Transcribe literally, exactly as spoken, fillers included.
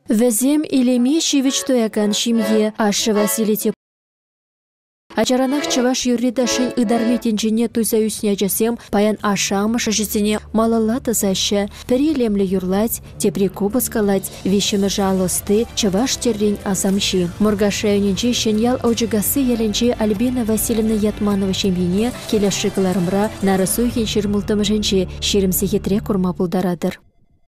Вәзем илеме шивич тоякан шимье, ашы Василий Ачаранах чаваш юридашын ыдарметенчене туйса үсне жасем, паян ашамыш житине малалата заща, перелемле юрлать, тепри кубаскалать, вещими жалосты, чаваш террень азамши. Мургашайнинче шеньял аужигасы еленче Альбина Васильевна Ятманова шемьине, келяшыкларымра, нарысуйхен ширмултымышенче, ширимсе хитре курма пулдарадыр.